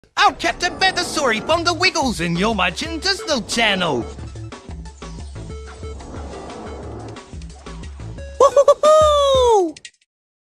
I'm Captain Feathersword from the Wiggles, and you're watching Disney Channel.